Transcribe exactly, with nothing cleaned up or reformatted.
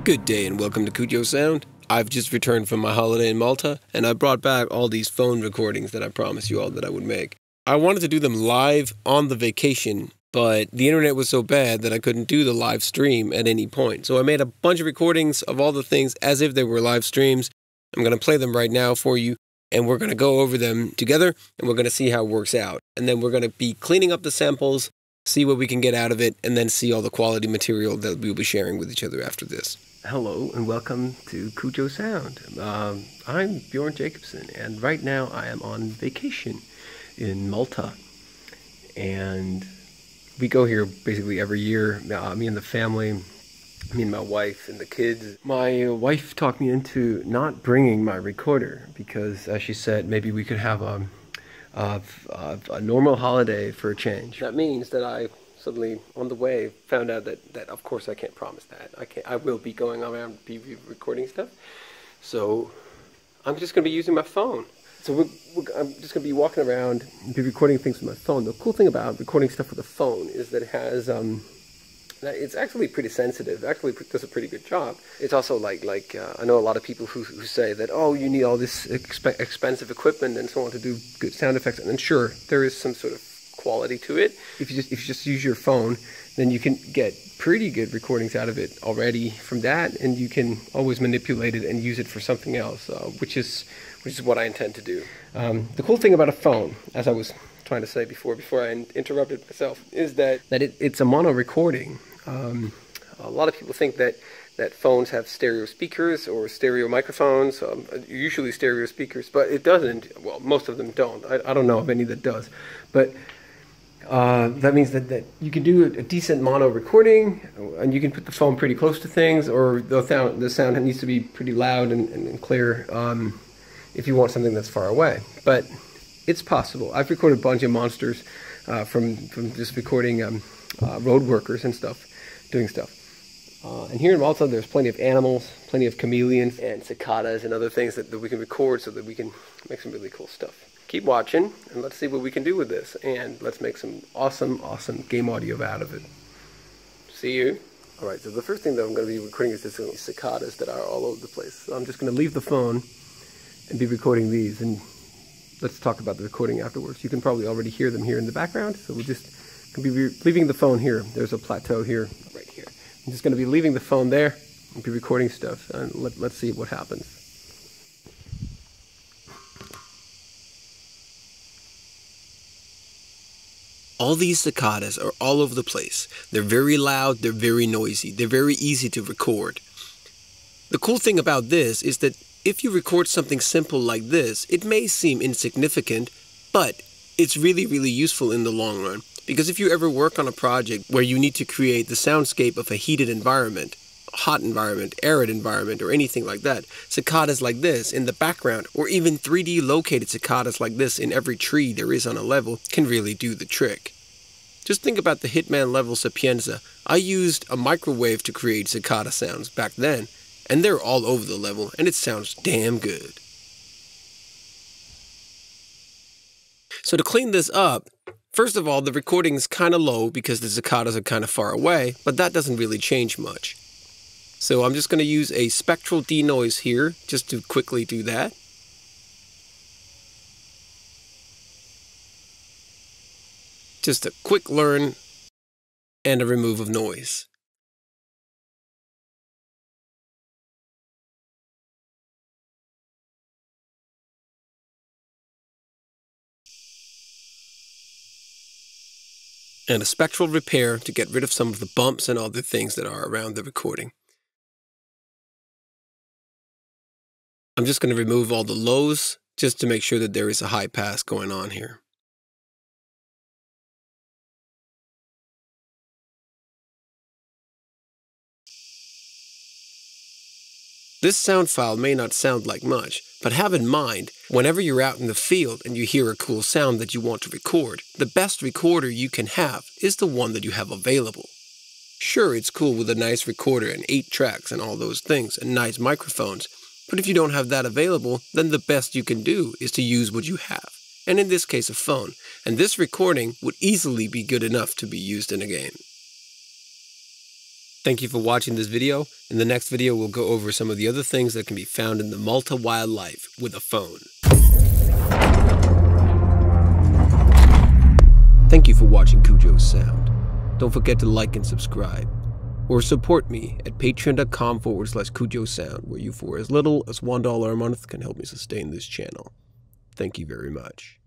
Good day and welcome to Cujo Sound. I've just returned from my holiday in Malta, and I brought back all these phone recordings that I promised you all that I would make. I wanted to do them live on the vacation, but the internet was so bad that I couldn't do the live stream at any point. So I made a bunch of recordings of all the things as if they were live streams. I'm going to play them right now for you, and we're going to go over them together, and we're going to see how it works out. And then we're going to be cleaning up the samples, see what we can get out of it, and then see all the quality material that we'll be sharing with each other after this. Hello and welcome to Cujo Sound. Um, I'm Bjørn Jacobsen, and right now I am on vacation in Malta. And we go here basically every year, uh, me and the family, me and my wife and the kids. My wife talked me into not bringing my recorder because, as she said, maybe we could have a, a, a, a normal holiday for a change. That means that I suddenly, on the way, found out that, that of course I can't promise that. I can't. I will be going around be recording stuff. So I'm just going to be using my phone. So we're, we're, I'm just going to be walking around and be recording things with my phone. The cool thing about recording stuff with a phone is that it has, um, that it's actually pretty sensitive. It actually does a pretty good job. It's also like, like uh, I know a lot of people who, who say that, oh, you need all this exp expensive equipment and so on to do good sound effects. And sure, there is some sort of quality to it. If you just if you just use your phone, then you can get pretty good recordings out of it already from that, and you can always manipulate it and use it for something else, uh, which is which is what I intend to do. Um, the cool thing about a phone, as I was trying to say before, before I interrupted myself, is that that it, it's a mono recording. Um, a lot of people think that that phones have stereo speakers or stereo microphones, um, usually stereo speakers, but it doesn't. Well, most of them don't. I, I don't know of any that does, but Uh, that means that, that you can do a, a decent mono recording, and you can put the phone pretty close to things, or the sound, the sound needs to be pretty loud and, and, and clear um, if you want something that's far away. But it's possible. I've recorded a bunch of monsters uh, from, from just recording um, uh, road workers and stuff, doing stuff. Uh, and here in Malta, there's plenty of animals, plenty of chameleons and cicadas and other things that, that we can record so that we can make some really cool stuff. Keep watching, and let's see what we can do with this, and let's make some awesome, awesome game audio out of it. See you. Alright, so the first thing that I'm going to be recording is this little cicadas that are all over the place. So I'm just going to leave the phone and be recording these, and let's talk about the recording afterwards. You can probably already hear them here in the background, so we'll just be leaving the phone here. There's a plateau here, right here. I'm just going to be leaving the phone there and be recording stuff, and let, let's see what happens. All these cicadas are all over the place. They're very loud, they're very noisy, they're very easy to record. The cool thing about this is that if you record something simple like this, it may seem insignificant, but it's really, really useful in the long run. Because if you ever work on a project where you need to create the soundscape of a heated environment, hot environment, arid environment, or anything like that, cicadas like this in the background, or even three D located cicadas like this in every tree there is on a level, can really do the trick. Just think about the Hitman level Sapienza. I used a microwave to create cicada sounds back then, and they're all over the level, and it sounds damn good. So to clean this up, first of all, the recording's kind of low because the cicadas are kind of far away, but that doesn't really change much. So I'm just going to use a spectral denoise here, just to quickly do that. Just a quick learn and a remove of noise. And a spectral repair to get rid of some of the bumps and other things that are around the recording. I'm just going to remove all the lows just to make sure that there is a high pass going on here. This sound file may not sound like much, but have in mind, whenever you're out in the field and you hear a cool sound that you want to record, the best recorder you can have is the one that you have available. Sure, it's cool with a nice recorder and eight tracks and all those things and nice microphones, but if you don't have that available, then the best you can do is to use what you have, and in this case a phone, and this recording would easily be good enough to be used in a game. Thank you for watching this video. In the next video, we'll go over some of the other things that can be found in the Malta wildlife with a phone. Thank you for watching Cujo Sound. Don't forget to like and subscribe. Or support me at patreon.com forward slash Cujo Sound, where you for as little as one dollar a month can help me sustain this channel. Thank you very much.